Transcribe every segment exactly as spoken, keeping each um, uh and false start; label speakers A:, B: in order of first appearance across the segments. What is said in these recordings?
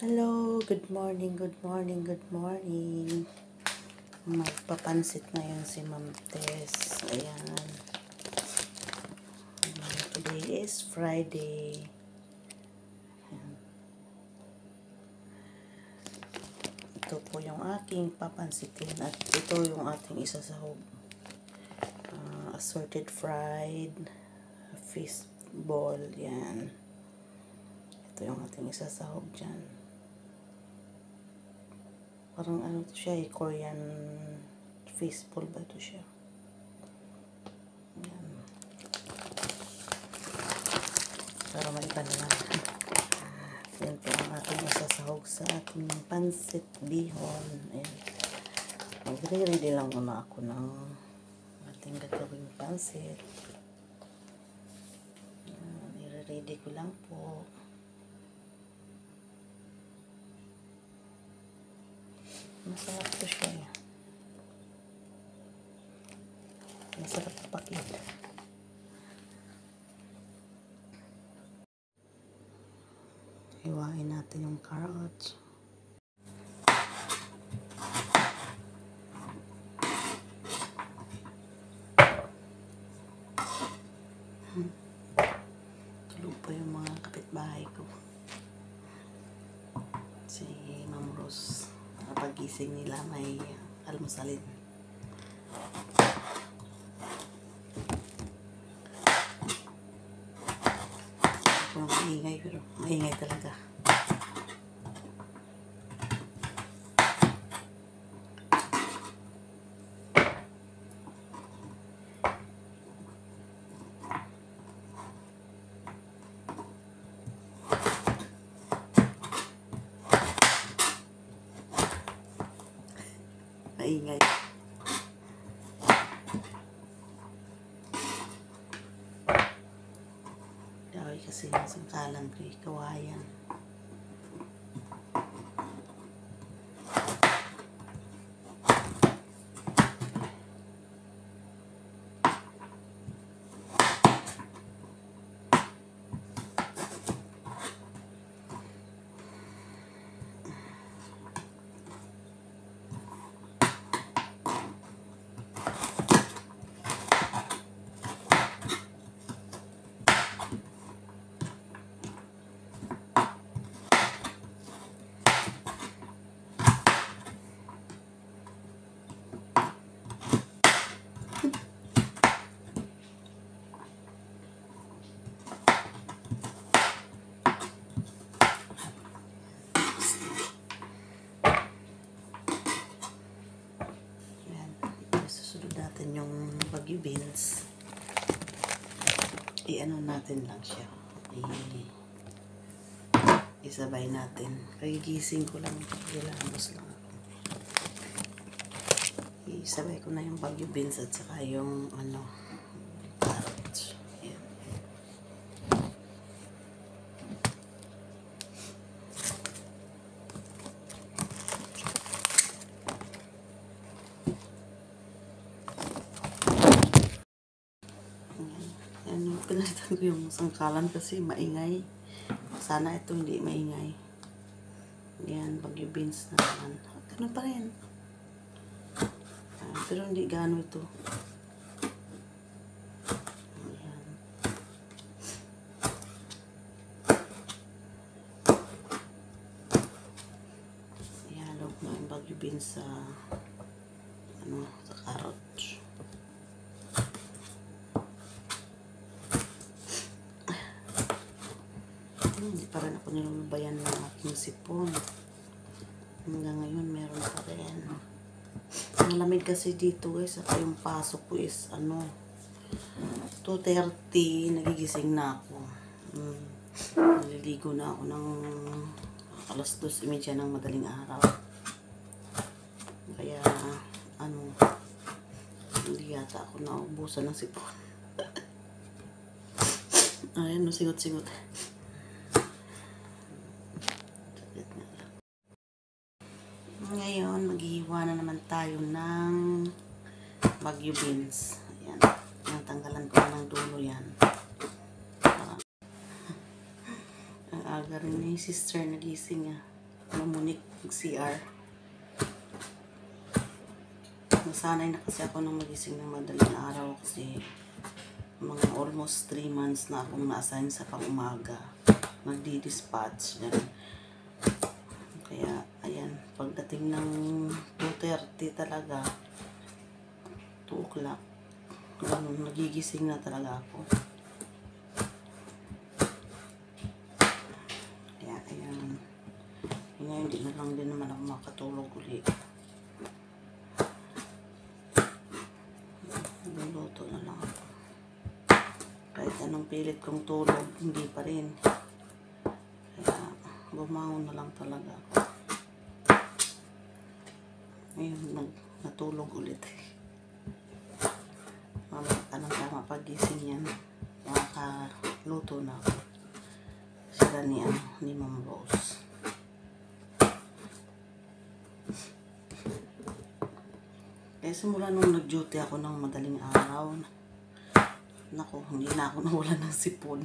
A: Hello, good morning, good morning, good morning. Magpapansit ngayon si Ma'am Tess. Ayan. Today is Friday. Ayan. Ito po yung aking papansitin at ito yung ating isasahog. Uh, assorted fried fish ball. Yan. Ito yung ating isasahog dyan. Parang ano to siya eh, Korean fishball ba ito siya? Ayan. Pero may iba naman. Yan po ang ating isasahog sa ating pansit bihon. Ayan. Magre-ready lang muna ako ng ating gagawing pansit. Ayan. I-ready ko lang po. Masarap to siya eh. Masarap pakit. Hiwain natin yung carrots. Hmm. Tulog pa yung mga kapitbahay ko. Si Ma'am Rose. Pagising nila may almusalin. Kung maingay, pero maingay talaga. Maingay. Dahil kasi yung sangkalan ko yung kawayan. Natin yung Baguio beans, i-ano natin lang siya, i isabay natin. Kagigising ko lang, ilamos lang ako. Isabay ko na yung Baguio beans at saka yung ano, carrots. Ayan. Ano, pinalitan ko yung sangkalan kasi maingay. Sana ito hindi maingay. Yan, Baguio beans na naman. Ganun pa rin. Uh, pero hindi gaano ito. Ayan. Ihalo ko yung Baguio beans sa ano, sa carrots. Hindi pa rin ako nilulubayan ng aking sipon. Hanggang ngayon meron pa rin. Malamig kasi dito guys. At yung pasok ko is ano, two thirty. Nagigising na ako. Hmm. Naliligo na ako ng alas dos imedya ng madaling araw. Kaya ano, hindi yata ako naubusan ng sipon. Ayan, no, singot-singot. Ngayon, maghihiwa na naman tayo ng Baguio beans. Ayan. Ayan, tanggalan ko na ng dulo yan. Ang aga rin ni sister nagising ah. mamunik mag-C R. Nasanay na kasi ako nang magising ng madaling araw kasi mga almost three months na akong na-assign sa pang-umaga. Magdi-dispatch. Ganun. Kaya, ayan, pagdating ng two thirty talaga, two o'clock, ganun, nagigising na talaga ako. Kaya, ayan, ngayon, hindi na lang din naman ako makatulog ulit. Luluto na lang ako. Kahit anong pilit kong tulog, hindi pa rin. Kaya, bumangon na lang talaga ako. Ngayon, nag, natulog ulit. Mamaya ka ng tama pagising yan. Makakaluto na ako. Sila ni, ano, ni Ma'am Rose. Kaya simula nung nag-duty ako ng madaling araw, naku, hindi na ako nawala ng sipon.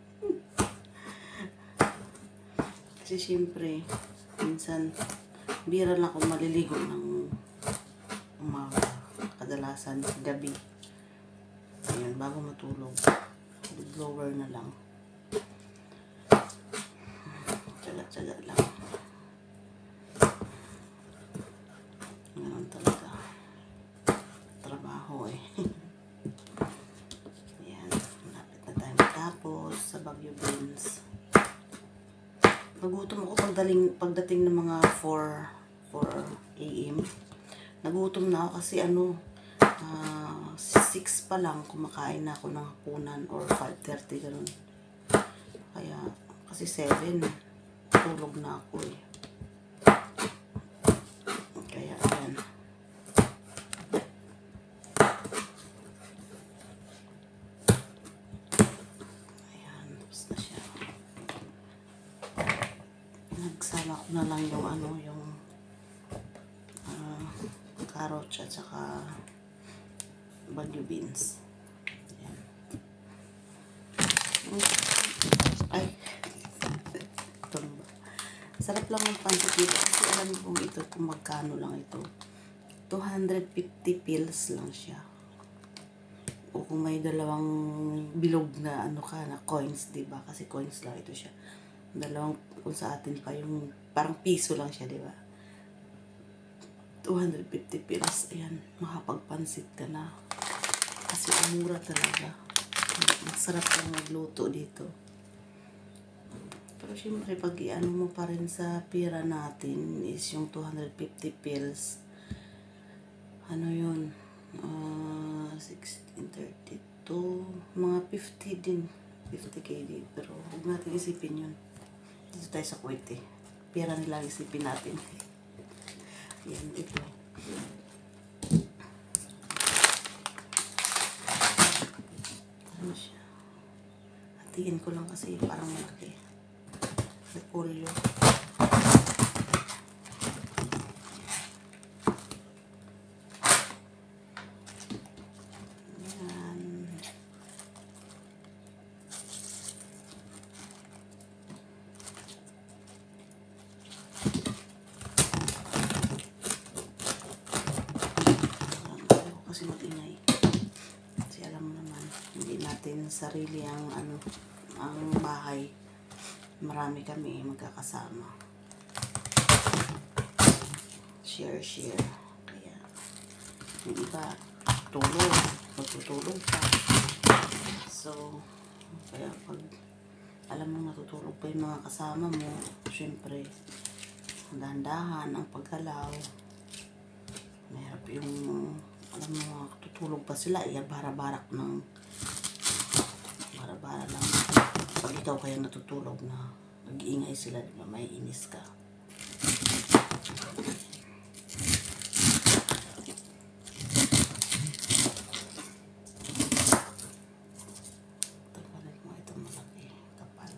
A: Kasi siyempre, minsan, bira lang ako maliligo ng umaga. Kadalasan, gabi. Ayan, bago matulog. Blower na lang. Tsaga-tsaga lang. Ganun talaga. Trabaho eh. Ayan, malapit na tayo matapos sa Baguio Beans. Nagutom ako pagdating, pagdating ng mga four a m Nagutom na ako kasi ano, uh, six pa lang kumakain na ako ng hapunan or five thirty ganun. Kaya, kasi seven, tulog na ako eh. Kaya, ayan. Ayan, tapos na siya. Nagsama ko na lang yung ano, yung uh, carrots at saka Baguio beans. Ayan. Ay, tumba. Sarap lang ng pancit dito kasi alam mo kung ito, kung magkano lang ito. two hundred fifty pills lang siya. O kung may dalawang bilog na ano ka, na coins, diba? Kasi coins lang ito siya. Dalawang, kung sa atin pa yung, parang piso lang siya, diba? two hundred fifty pills. Ayan, makapagpansit ka na. Kasi umura talaga. Masarap lang magluto dito. Pero syempre, pag i-ano mo pa rin sa pira natin is yung two hundred fifty pills. Ano yun? Uh, sixteen thirty-two. Mga fifty din. fifty K din. Pero huwag natin isipin yun. Dito tayo sa Kuwait eh. Pira nila isipin natin. Yan, ito. Ano siya? Hatiin ko lang kasi parang malaki. Repolyo. Yan. Kasi matingay. Kasi alam mo naman, hindi natin sarili ang ano, ang bahay. Marami kami magkakasama. Share, share. Kaya, yung iba, tulog. Magtutulog pa. So, kaya pag alam mo natutulog pa yung mga kasama mo, syempre, dahan-dahan ang paggalaw. Mahirap yung, alam mo, tutulog pa sila, iya bara-barak ng bara-bara lang. Pag ikaw kayang natutulog na nag-iingay sila, di ba? May inis ka. Tanggalin mo itong malaki kapal.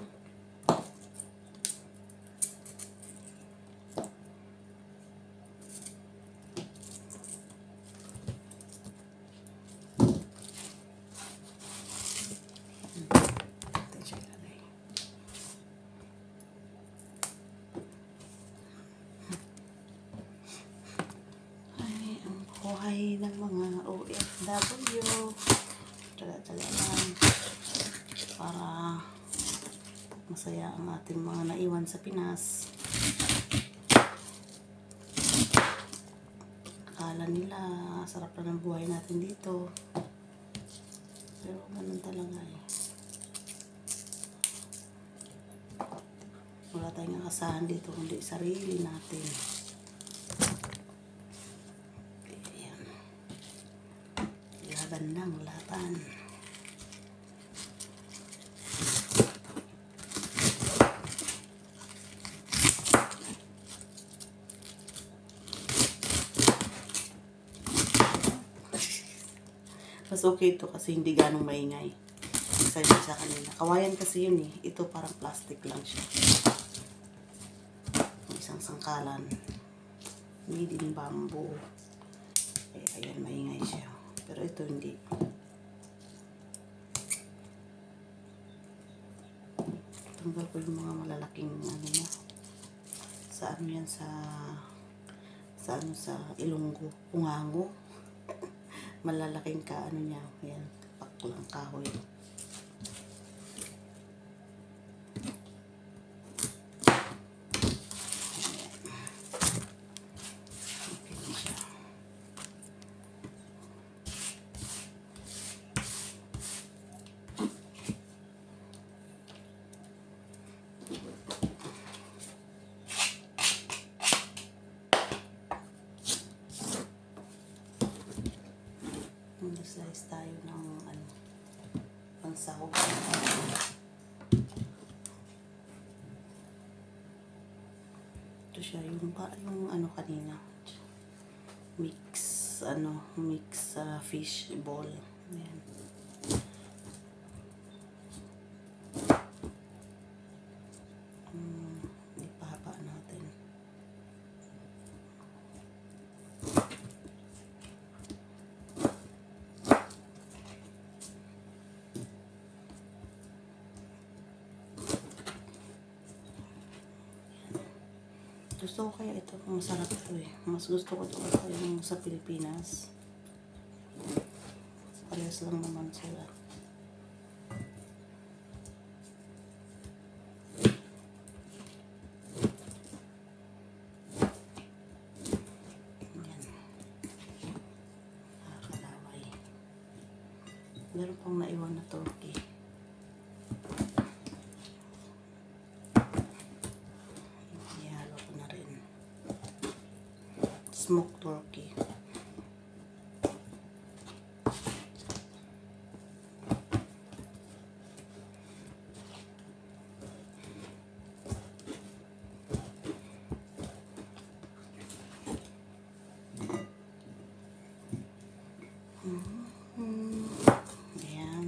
A: O F W. Tala-tala lang. Para masaya ang ating mga naiwan sa Pinas. Akala nila sarap na ng buhay natin dito. Pero ganun talaga eh. Wala tayong asahan dito kundi sarili natin. Ayan. Laban lang, laban. Mas okay ito kasi hindi ganong maingay. Isa yun sa kanila. Kawayan kasi yun eh. Ito parang plastic lang siya. Isang sangkalan. Made in bamboo. Eh, ayan, maingay siya. Pero ito hindi. Tanggal ko yung mga malalaking ano na. Sa ano yan, sa sa ano, sa Ilonggo. Pungango. Malalaking ka, ano niya, ayan, paklang kahoy. Okay na siya. Slice tayo ng ano, pansahog. Ito siya yung, yung ano kanina, mix ano, mix uh, fish ball. Ayan. Hmm, ipahaba natin. Gusto ko kaya ito, masarap ito eh. Mas gusto ko ito ito yung sa Pilipinas. Parehas lang naman sila. Ayan. Nakakalaway. Meron pang naiwan na turkey. Smoked turkey. Mm-hmm. Ayan.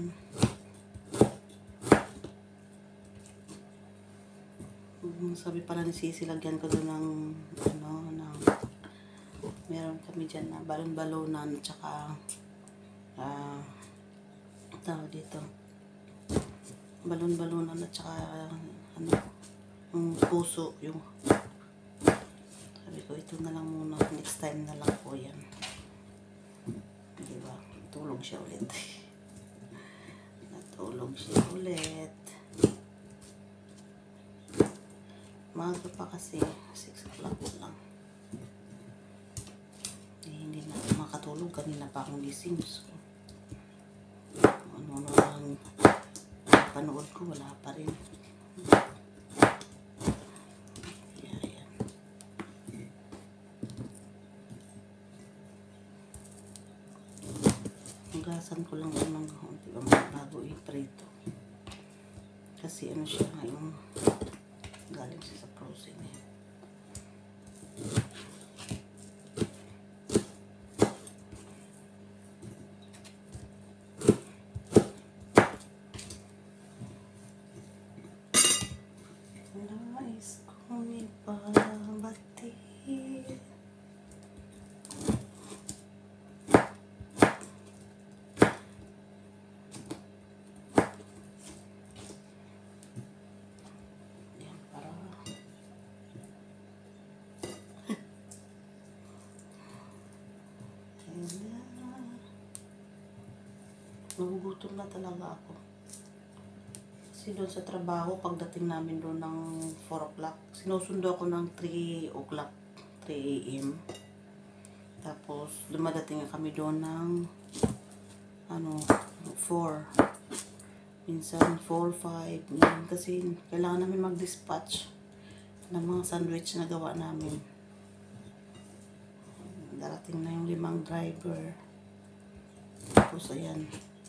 A: Sabi pala ni Sisi, lagyan ko doon ng ano, ng meron kami dyan na balon-balonan at saka uh, tawag dito balon-balonan at saka ano, yung puso, yung sabi ko ito na lang muna, next time na lang po yan, diba, tulog siya ulit. Natulog siya ulit. Maga pa kasi six o'clock lang. Hindi na makatulog, kanina pa akong gising. So, ano-ano lang panood ko, wala pa rin. Kaya yan. Hugasan ko lang ito ng konti bago i-prito. Kasi ano siya, yung galing siya sa frozen eh. Nais kong ipabati. Yan, para Nagugutom na talaga ako. Kasi doon sa trabaho, pagdating namin doon ng four o'clock, sinusundo ako ng three o'clock, three a m Tapos, dumadating kami doon ng ano, four. Minsan, four, five. Yan. Kasi, kailangan namin mag-dispatch ng mga sandwich na gawa namin. Darating na yung limang driver. Tapos, ayan.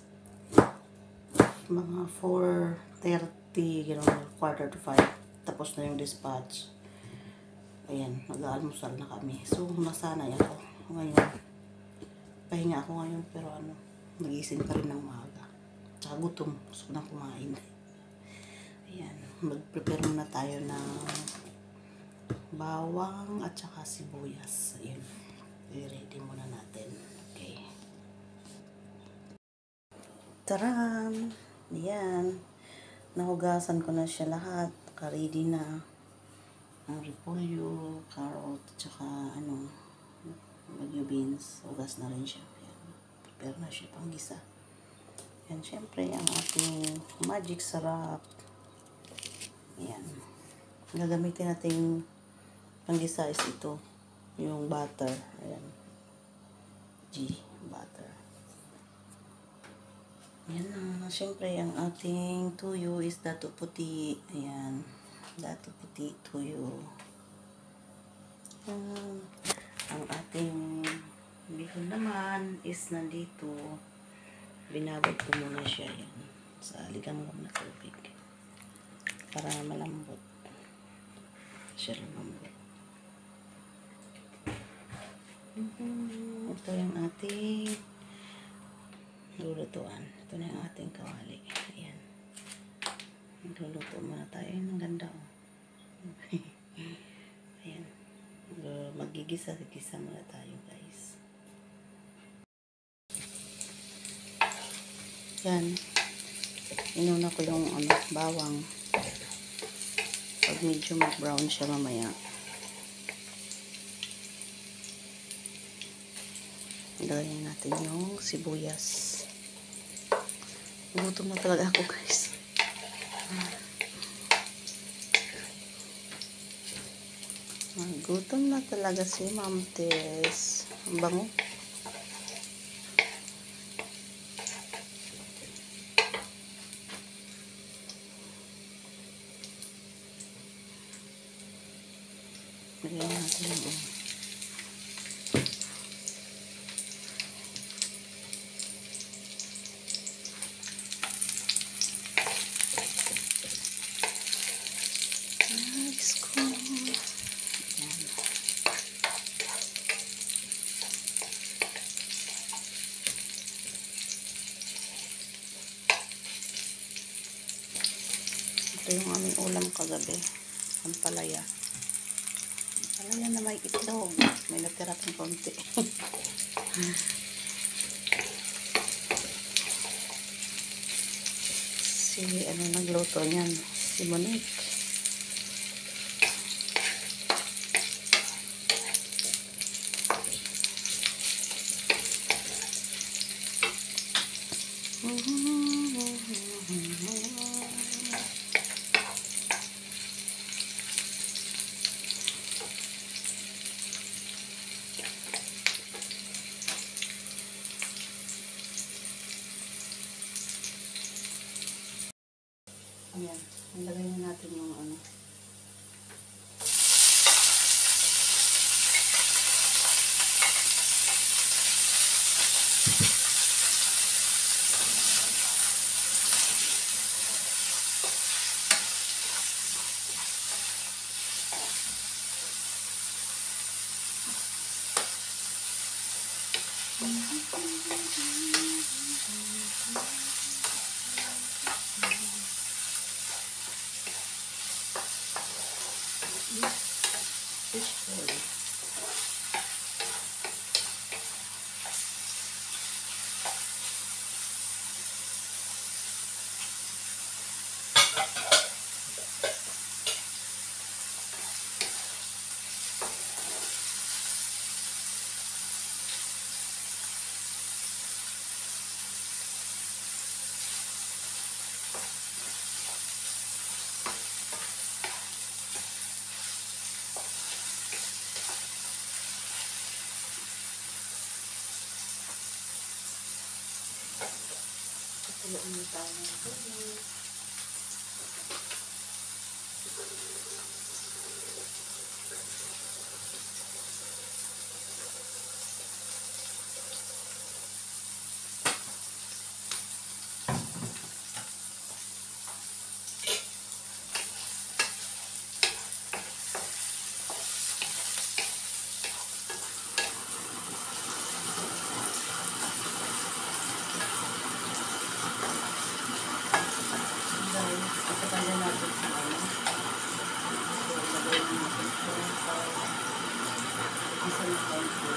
A: Mga four thirty, gano'n, quarter to five. Tapos na yung dispatch. Ayan, nag-aalmusal na kami. So, nasanay ako. Ngayon, pahinga ako ngayon, pero ano, nagising pa rin ng maaga. Tsaka gutom, gusto ko na kumain. Ayan, mag-prepare muna tayo ng bawang at saka sibuyas. Ayan, i-ready muna natin. Okay. Taran! Ayan, nahugasan ko na siya lahat. Naka-ready na. Ang repolyo, carrot, at saka ano, bagyo beans. Hugas na rin siya. Ayan, prepare na siya pang gisa. Yan, syempre, ang ating magic sarap. Ayan. Gagamitin natin panggisa is ito. Yung butter. Ayan. G, butter. Ayan na. Syempre, ang ating tuyo is dato puti. Ayan. Dato puti, tuyo. Ayan. Ang ating bihon naman is nandito. Binabad ko muna siya yan sa ligamgam na tubig para malambot siya, lumambot. Mm-hmm. Ito yung ating lulutuan. Ito na yung ating kawali. Ayan, luluto muna tayo. Ang ganda, oh. Ayan, magigisa-gisa muna tayo, guys. Yan. Inuna ko yung ano, bawang. Pag medyo mag-brown siya mamaya. Ilagay natin yung sibuyas. Gutom na talaga ako, guys. Gutom na talaga si Ma'am Tess. Ang bango. Lagyan natin yung next ko. Ayan. Ito yung aming ulam kagabi. Ang palaya. Palaya na may itlog. May natira pang konti. Si ano nagluto niyan? Si Monique. Ayan, ilagay na natin yung ano. Fish curry. Haluan mo tayo ng tubig. Ipatanggal natin sa ano. So, ilagay natin ito para isa na konti.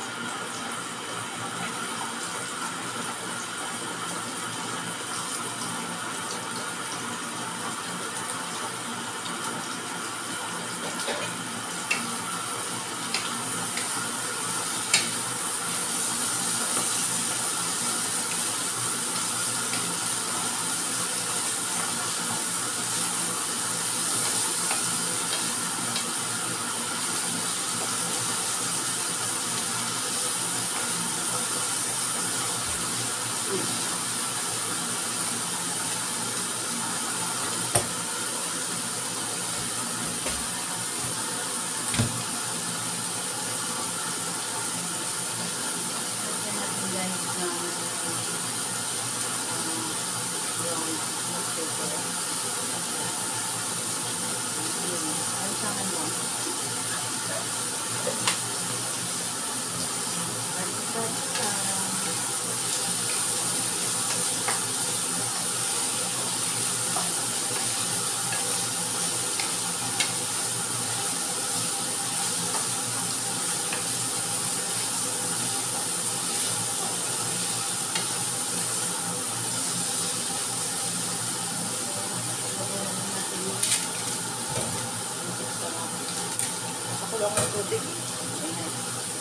A: Kulong ng tubig. Ayan.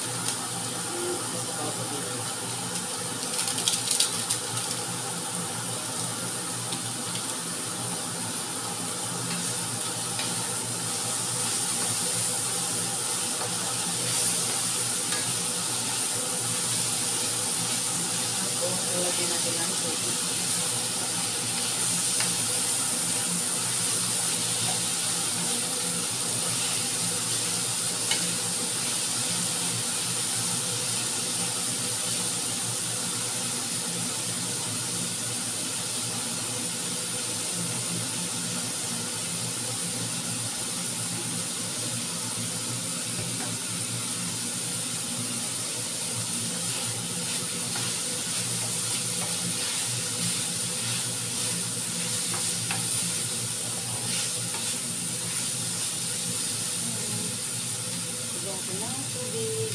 A: Tapos, ilagyan natin ang tubig. Ng tubig.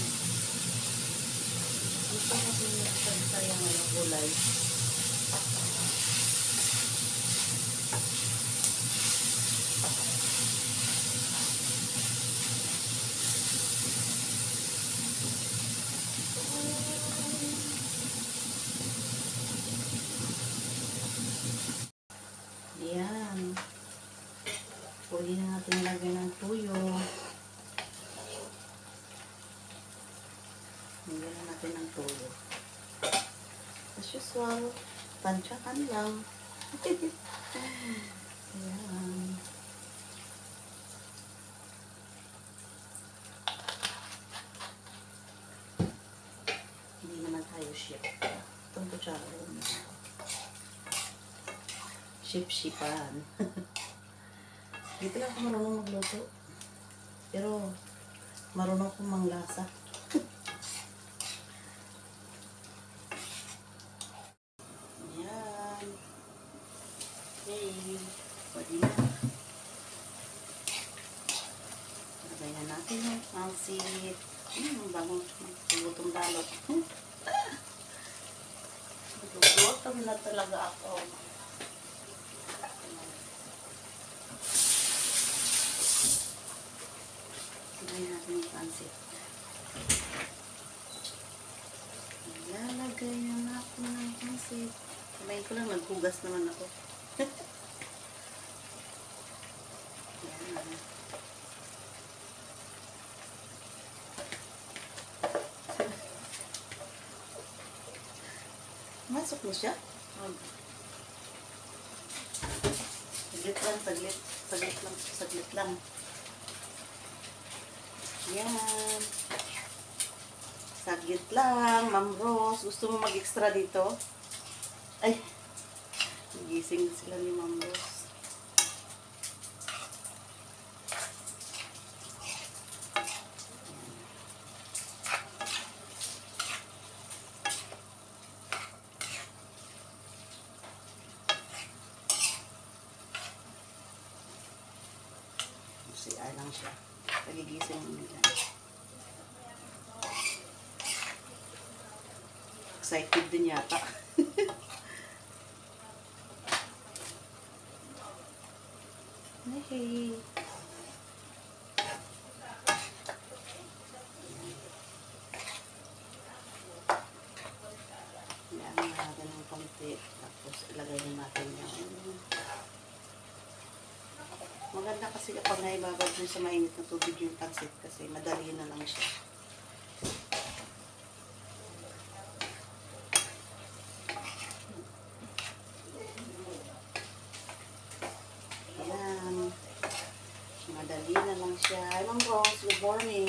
A: Gusto natin yung sayang ng gulay. Ayan. Pwede na natin lagyan ng tuyo. Nagyan na natin ng tuyo. As usual, tansyakan lang. Ayan. Hindi naman tayo ship. Itong kutsara lang. Ship-shipan. Dito lang ako marunong magluto. Pero, marunong akong manglasa. Okay, pwede na. Lagayan natin yung pansit. Hmm, bagong gutong dalot. Gutom na talaga ako. Lagayan natin yung pansit. Lalagay na ako ng pansit. Sabayin ko lang, naghugas naman ako. Yan. Masok mo siya? Saglit lang, saglit. Saglit lang, saglit lang. Yan. Saglit lang, Ma'am Rose. Gusto mo mag-extra dito? Ay, nagising sila ni Ma'am Rose. C R lang siya. Nagigising nila. Excited din yata. Hey. Yan, natin ng konti. Tapos ilagay na natin yung maganda kasi kapag naibabad dun sa mainit na tubig yung pansit kasi madali na lang siya. Ayan. Madali na lang siya. Hi, Ma'am Rose. Good morning.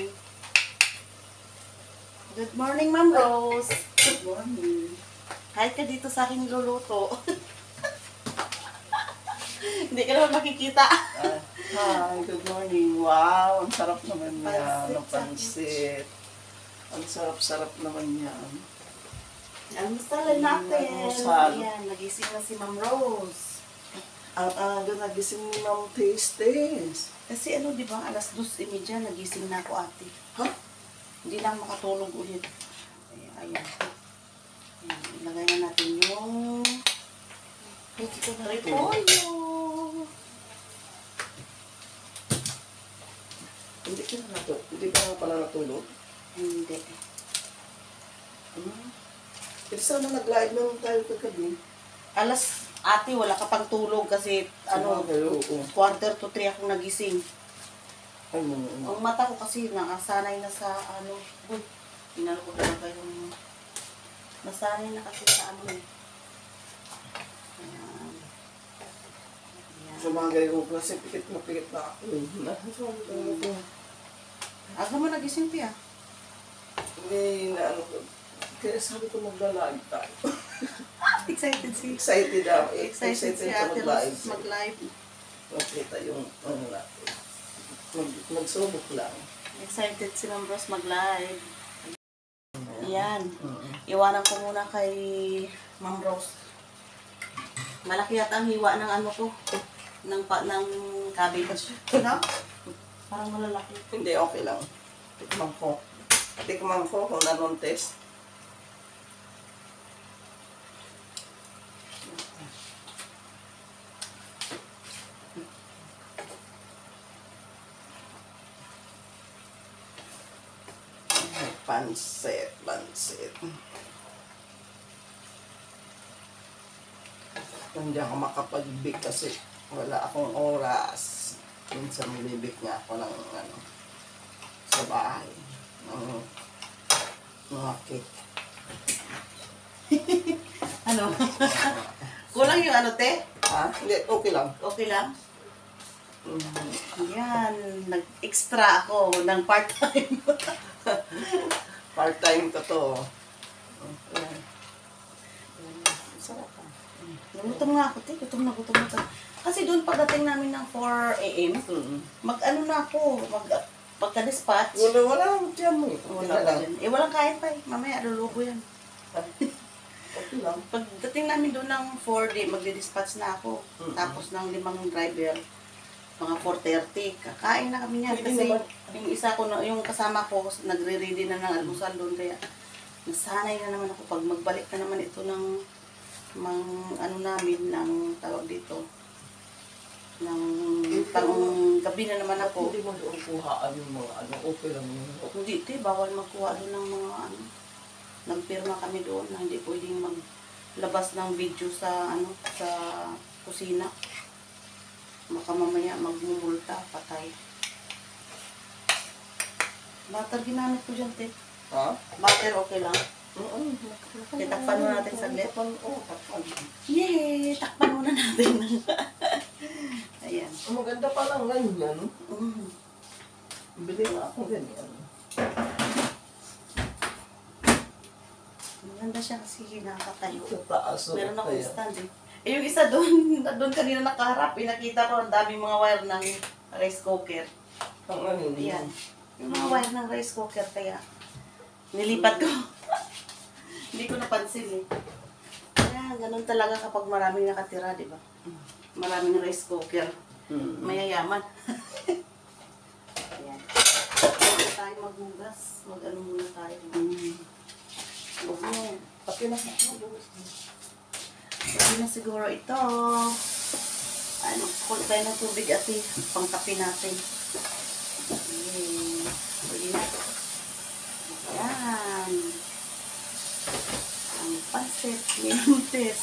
A: Good morning, Ma'am Rose.
B: Good morning.
A: Hi ka dito sa aking luluto. Hindi ka naman makikita.
B: Uh, hi, good morning. Wow, ang sarap naman yan.
A: Pansit,
B: Ang pansit. Ang sarap-sarap naman yan.
A: Almusal natin.
B: Almusal.
A: Ayan, nagising na si Ma'am Rose.
B: Ang aga nagising ni Ma'am Tastes.
A: Kasi ano, di ba, alas dos imidya, nagising na ako ate.
B: Ha?
A: Hindi na ako makatulog ulit. Ayan, ayan. Ayan, ilagay na natin yung repolyo.
B: Hindi ka na nato. Hindi ka na pala natulog.
A: Hindi.
B: Hmm. Kasi sana nag-live naman tayo kagabi.
A: Alas, ate, wala ka pang tulog kasi, ano,
B: Sabagay, oo.
A: quarter to three akong nagising.
B: Ay, mo, mo.
A: Ang mata ko kasi nakasanay na sa, ano, uy, inano ko talaga yung, nasanay na kasi sa, ano, eh. Ayan. Ayan.
B: Sabagay ko kasi pikit na pikit na ako. Sabagay ko.
A: Aga mo nagising, Pia?
B: Hindi na ano ko. Kaya sabi ko magla-live tayo.
A: Excited si
B: Excited ako.
A: Excited si
B: sa
A: Ate
B: mag-live.
A: Rose mag-live.
B: Makita yung ano natin. Mag, magsubok lang.
A: Excited si Ma'am Rose mag-live. Yan.
B: Mm-hmm.
A: Iwanan ko muna kay Ma'am Rose. Malaki yata ang hiwa ng ano ko. Ng, pa, ng cabbage. No? Parang malalaki.
B: Hindi, okay lang. Tikman ko. Tikman ko kung anong test. Pansit, pansit. Hindi ako makapag-bake kasi wala akong oras. Minsan nilibik nga ako ng ano, sa bahay. Ng mga cake.
A: Ano? Kulang yung ano, te?
B: Ha? Hindi, okay lang.
A: Okay lang?
B: Mm.
A: Yan. Nag-extra ako ng part-time.
B: Part-time ko to. Ayan. Sarap ah.
A: Gutom nga ako, te. Gutom na, gutom na. to. Kasi doon pagdating namin ng four a m,
B: Mm.
A: mag-ano na ako, mag pagka-dispatch.
B: Wala, wala akong tiyan mo eh. Okay
A: Wala
B: na
A: pa
B: lang.
A: dyan. Eh, walang kain pa eh. Mamaya, lulubo yan.
B: Okay lang.
A: Pagdating namin doon ng four d, magdi-dispatch na ako.
B: Mm-mm.
A: Tapos ng limang driver, mga four thirty. Kakain na kami niyan.
B: Pwede
A: Kasi
B: naman.
A: yung isa ko, na- yung kasama ko, nagre-ready na ng almusal doon. Kaya nasanay na naman ako. Pag magbalik na naman ito ng, ng ano namin, ng tawag dito, ng pang gabi na naman ako.
B: Hindi mo doon kuhaan yung mga ano, okay lang yun.
A: Hindi, te, bawal magkuha doon ng mga ano. Nagpirma kami doon na hindi pwedeng maglabas ng video sa ano sa kusina. Baka mamaya magmumulta, patay. Butter ginamit ko dyan, te.
B: Ha?
A: Butter okay lang.
B: Oo.
A: Titakpan mo natin saglit.
B: Oo, takpan.
A: Yay! Takpan muna natin. Ayan.
B: Ang maganda pa lang ganyan.
A: Mm.
B: Bili nga ako ganyan.
A: Maganda siya kasi nakakatayo.
B: Sa taas. oh,
A: Meron akong
B: kaya.
A: stand eh. Eh, yung isa doon, doon kanina nakaharap, pinakita ko ang daming mga wire ng rice cooker.
B: Ang ano hindi.
A: Ayan. Yung mga wire ng rice cooker, kaya nilipat ko. Hindi ko napansin eh. Kaya ganun talaga kapag maraming nakatira, di ba? Maraming rice cooker.
B: Hmm.
A: Mayayaman. Ayan. Bago tayo maghugas, mag-ano muna tayo.
B: Hmm.
A: Huwag mo.
B: Pati na.
A: Pwede na siguro ito. Ano, kulit tayo ng tubig at pangkape natin. Okay. Pwede na. Ayan. Ang pansit, minutes.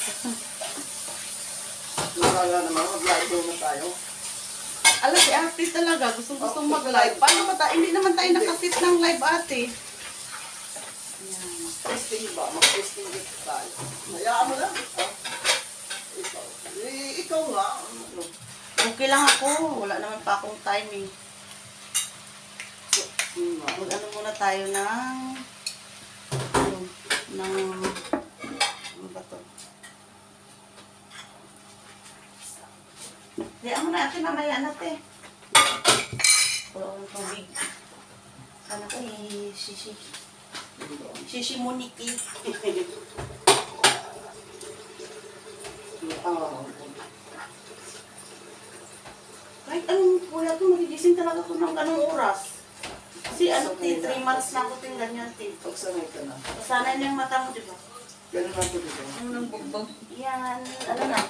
B: Wala naman, mag-live na tayo.
A: Alam, si ate talaga, gustong-gustong mag-live. Paano ba tayo? Hindi naman tayo nakasit ng live, ate. Ayan.
B: Testing ba? Mag-testing dito tayo. Hayaan mo lang. Ah. Ikaw. Eh, ikaw nga. Ano?
A: Okay lang ako. Wala naman pa akong timing.
B: So, hmm,
A: Mag-ano muna tayo ng... Ano, ng... Ano ba to? Diyan mo na ate, mamaya natin. Wala akong tubig. Sana ko eh, shishi. Shishi Moniki.
B: ah,
A: Kahit anong kuya to, magigising talaga ko ng anong oras. Kasi ano,
B: Okay,
A: three months na ako ting ganyan, tin.
B: pagsanay ka na.
A: Pasanay na yung mata mo, di ba?
B: Ganun lang po dito.
A: Ano nang bugbog? Yan, ano na.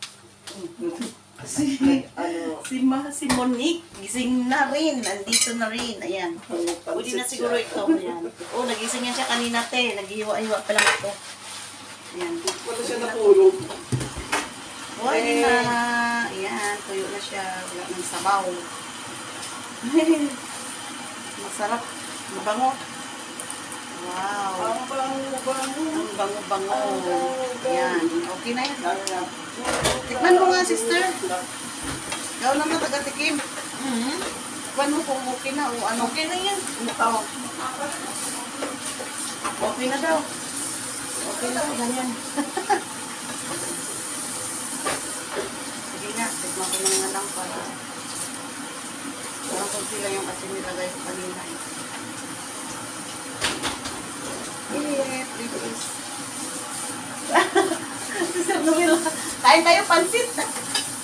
A: Si,
B: Ano,
A: si, Ma, si Monique, gising na rin. Nandito na rin. Ayan.
B: ang
A: Pwede na
B: pansit
A: siguro
B: siya.
A: ito. Ayan. Oh, nagising yan siya kanina, te. Naghihiwa-hiwa pa lang ito. Ayan.
B: Wala siya natulog.
A: Pwede
B: Eh.
A: na. Ayan, tuyo na siya. Wala ng sabaw. Masarap. Mabango. Wow.
B: Ang bango-bango.
A: Ang bango-bango.
B: Ang bango-bango.
A: Ayan. Okay na yan.
B: Ano na?
A: Tikman mo nga, sister. Ikaw naman taga-tikim. Mm-hmm. Tikman mo kung okay na o ano. Okay na yan.
B: Ikaw.
A: Okay na daw. Okay na daw, ganyan. Sige nga, tikman ko na nga lang para parang kung sila yung kasi nilagay ko kanina eh. Eh, please. Sister Noel, kain tayo pansit.